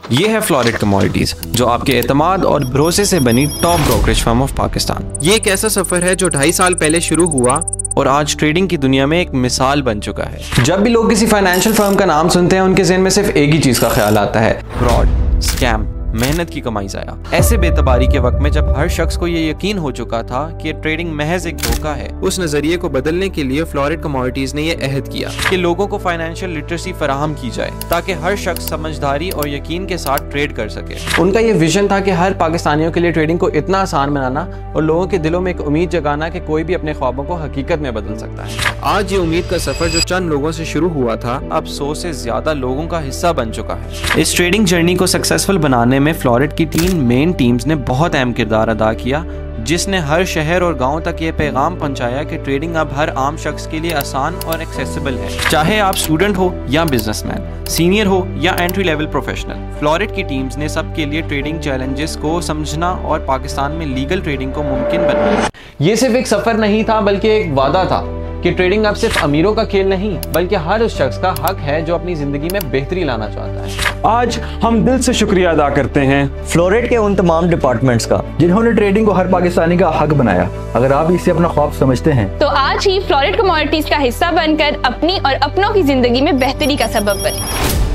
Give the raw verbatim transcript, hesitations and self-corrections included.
ये है fluoride commodities, जो आपके एतमाद और भरोसे से बनी top brokerage firm of Pakistan. ये एक ऐसा सफर है जो ढाई साल पहले शुरू हुआ और आज ट्रेडिंग की दुनिया में एक मिसाल बन चुका है। जब भी लोग किसी फाइनेंशियल फर्म का नाम सुनते हैं, उनके ज़हन में सिर्फ एक ही चीज का ख्याल आता है, फ्रॉड, स्कैम, मेहनत की कमाई ज़ाया। ऐसे बेतबारी के वक्त में जब हर शख्स को ये यकीन हो चुका था कि ट्रेडिंग महज एक धोखा है, उस नजरिए को बदलने के लिए फ्लोरिड कमोडिटीज ने यह अहद किया कि लोगों को फाइनेंशियल लिटरेसी फराहम की जाए ताकि हर शख्स समझदारी और यकीन के साथ ट्रेड कर सके। उनका ये विजन था कि हर पाकिस्तानियों के लिए ट्रेडिंग को इतना आसान बनाना और लोगों के दिलों में एक उम्मीद जगाना कि कोई भी अपने ख्वाबों को हकीकत में बदल सकता है। आज ये उम्मीद का सफर जो चंद लोगों से शुरू हुआ था, अब सौ से ज्यादा लोगों का हिस्सा बन चुका है। इस ट्रेडिंग जर्नी को सक्सेसफुल बनाने में फ्लोरिड की तीन मेन टीम्स ने बहुत अहम किरदार अदा किया, जिसने हर शहर और गांव तक ये पैगाम पहुंचाया कि ट्रेडिंग अब हर आम शख्स के लिए आसान और एक्सेसिबल है। चाहे आप स्टूडेंट हो या बिजनेसमैन, सीनियर हो या एंट्री लेवल प्रोफेशनल, फ्लोरिड की टीम्स ने सबके लिए ट्रेडिंग चैलेंजेस को समझना और पाकिस्तान में लीगल ट्रेडिंग को मुमकिन बनाया। ये सिर्फ एक सफर नहीं था, बल्कि एक वादा था कि ट्रेडिंग अब सिर्फ अमीरों का खेल नहीं, बल्कि हर उस शख्स का हक है जो अपनी जिंदगी में बेहतरी लाना चाहता है। आज हम दिल से शुक्रिया अदा करते हैं फ्लोरिड के उन तमाम डिपार्टमेंट्स का जिन्होंने ट्रेडिंग को हर पाकिस्तानी का हक बनाया। अगर आप इसे अपना ख्वाब समझते हैं तो आज ही फ्लोरिड कमोडिटीज का हिस्सा बनकर अपनी और अपनों की जिंदगी में बेहतरी का सबब बने।